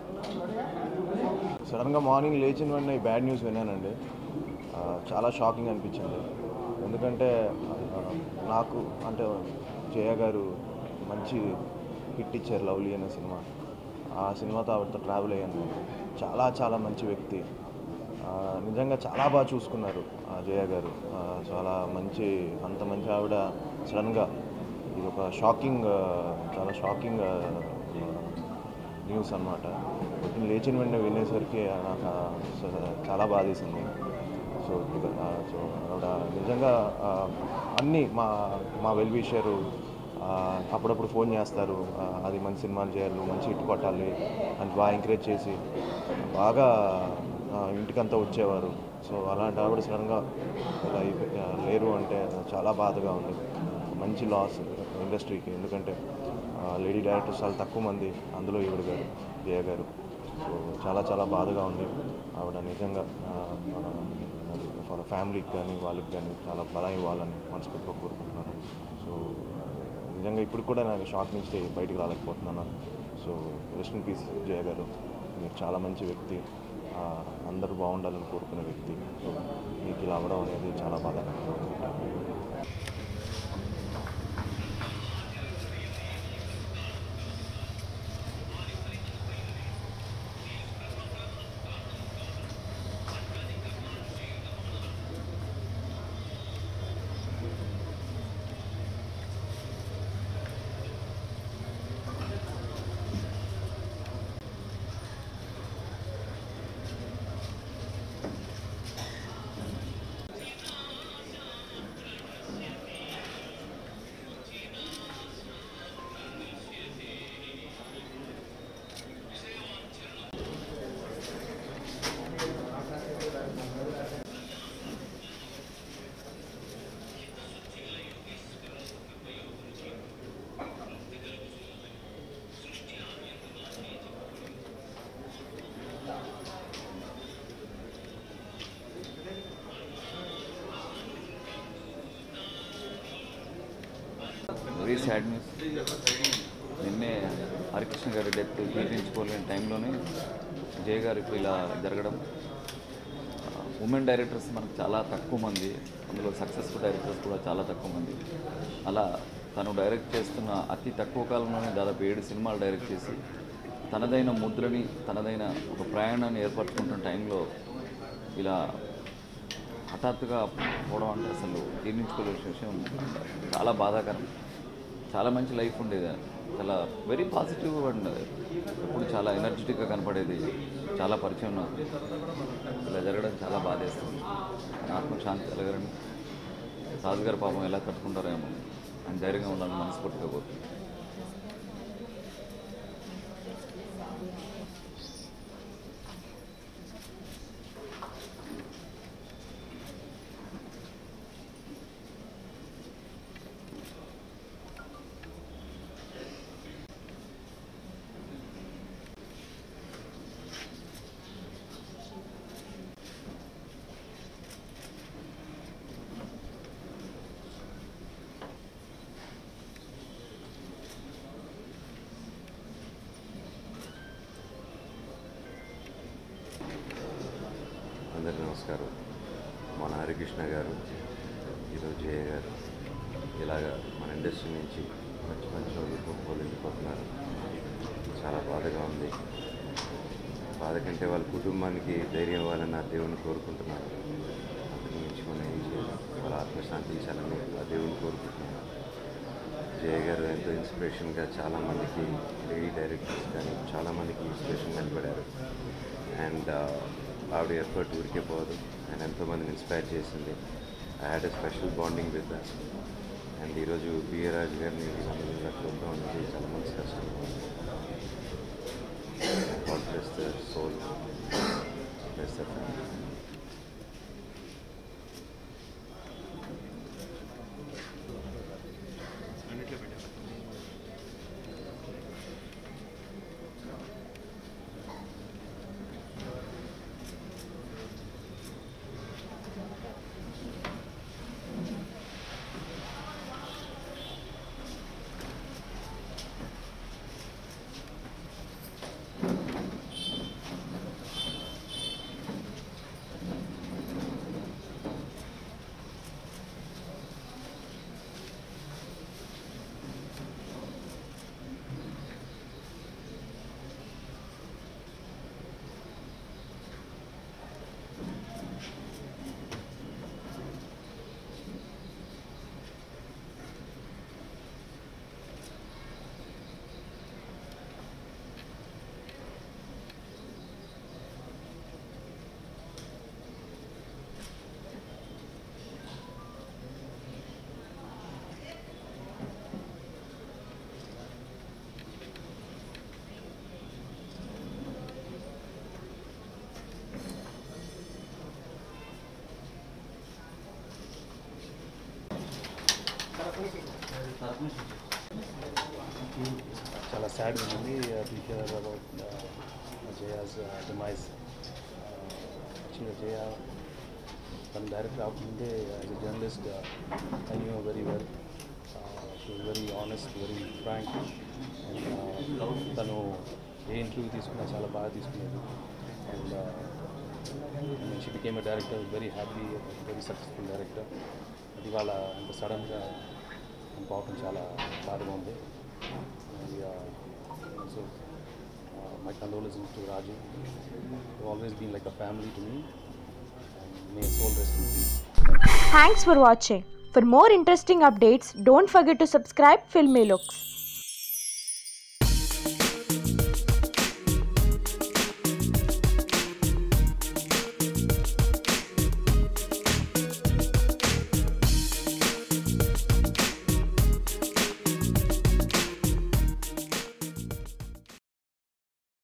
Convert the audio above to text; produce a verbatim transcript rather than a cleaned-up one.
సడన్గా మార్నింగ్ లేచిన వెంటనే ఈ బ్యాడ్ న్యూస్ విన్నానండి. చాలా షాకింగ్ అనిపించింది. ఎందుకంటే నాకు అంటే జయ గారు మంచి హిట్ ఇచ్చారు లవ్లీ అనే సినిమా. ఆ సినిమాతో ఆవిడతో ట్రావెల్ అయ్యాను. చాలా చాలా మంచి వ్యక్తి. నిజంగా చాలా బాగా చూసుకున్నారు జయ గారు. చాలా మంచి అంత మంచి ఆవిడ సడన్గా ఇది ఒక షాకింగ్ చాలా షాకింగ్ న్యూస్ అన్నమాట. పొద్దున్న లేచిన వెంటనే వినేసరికి నాకు చాలా బాధేసింది. సో సో ఆవిడ నిజంగా అన్నీ మా మా వెల్ విషరు అప్పుడప్పుడు ఫోన్ చేస్తారు. అది మంచి సినిమాలు చేయాలి, మంచి హిట్ కొట్టాలి అని బాగా ఎంకరేజ్ చేసి బాగా ఇంటికంతా వచ్చేవారు. సో అలాంటి ఆవిడ సడన్గా ఇలా లేరు అంటే చాలా బాధగా ఉంది. మంచి లాస్ ఇండస్ట్రీకి. ఎందుకంటే లేడీ డైరెక్టర్స్ చాలా తక్కువ మంది, అందులో ఈవిడ గారు జయ గారు. సో చాలా చాలా బాధగా ఉంది. ఆవిడ నిజంగా వాళ్ళ ఫ్యామిలీకి కానీ వాళ్ళకి కానీ చాలా బలం ఇవ్వాలని మనస్ఫూర్తిగా కోరుకుంటున్నాను. సో నిజంగా ఇప్పుడు కూడా నాకు షాక్ నుంచి బయటికి రాలేకపోతున్నాను. So rest in peace Jaya garu. మీరు చాలా మంచి వ్యక్తి, అందరూ బాగుండాలని కోరుకునే వ్యక్తి. సో మీకు ఇలా అవ్వడం అనేది చాలా బాధ. Very sad news. నిన్నే హరికృష్ణ గారి డెత్ జీర్ణించుకోలేని టైంలోనే జయ గారు ఇప్పుడు ఇలా జరగడం. ఉమెన్ డైరెక్టర్స్ మనకు చాలా తక్కువ మంది, అందులో సక్సెస్ఫుల్ డైరెక్టర్స్ కూడా చాలా తక్కువ మంది. అలా తను డైరెక్ట్ చేస్తున్న అతి తక్కువ కాలంలోనే దాదాపు ఏడు సినిమాలు డైరెక్ట్ చేసి తనదైన ముద్రని, తనదైన ఒక ప్రయాణాన్ని ఏర్పరచుకుంటున్న టైంలో ఇలా హఠాత్తుగా పోవడం అంటే అసలు జీర్ణించుకోలేని విషయం. చాలా బాధాకరం. చాలా మంచి లైఫ్ ఉండేది, చాలా వెరీ పాజిటివ్ అండ్ ఎప్పుడు చాలా ఎనర్జెటిక్గా కనపడేది, చాలా పరిచయం నాకు. ఇలా జరగడం చాలా బాధేస్తుంది. ఆత్మశాంతి కలగరని రాజుగారి పాపం ఎలా కట్టుకుంటారేమో అని ధైర్యంగా ఉండాలని మనస్ఫూర్తిగా కోరుతున్నాను. అందరికీ నమస్కారం. మన హరికృష్ణ గారు, ఈరోజు జయ గారు ఇలాగా మన ఇండస్ట్రీ నుంచి మంచి మంచి వాళ్ళు వెళ్ళిపోతున్నారు. చాలా బాధగా ఉంది. బాధ కంటే వాళ్ళ కుటుంబానికి ధైర్యం ఇవ్వాలని ఆ దేవుని కోరుకుంటున్నారు. అంతకు మించి మనం ఏం చేయాలి? వాళ్ళ ఆత్మశాంతి ఇచ్చాలని ఆ దేవుని కోరుకుంటున్నాను. జయ గారు ఎంతో ఇన్స్పిరేషన్గా చాలామందికి లేడీ డైరెక్టర్స్ కానీ చాలామందికి ఇన్స్పిరేషన్ కనపడారు. అండ్ ఆవిడ ఎఫర్ట్ ఊరికే పోదు, అండ్ ఎంతోమందిని ఇన్స్పైర్ చేసింది. I had a special bonding with that. And ఈరోజు బిఏ రాజు గారిని వీళ్ళందరూ చూడడం అనేది చాలా మంచి కష్టం. God bless the soul, bless the family. చాలా సాడ్ ఉంది to hear about Jaya's demise. యాక్చువల్గా జయ తన డైరెక్టర్ రాకముందే as a journalist I knew very well. She was very honest, very frank. And తను ఏ ఇంటర్వ్యూ తీసుకున్నా చాలా బాగా తీసుకునేది. And she became a director, very happy, very successful director. అది వాళ్ళ అంత సడన్గా పోవటం చాలా బాధగా ఉంది. So my condolences to Raju. You always been like a family to me. May his soul rest in peace. Thanks for watching. For more interesting updates, don't forget to subscribe Filmy Looks.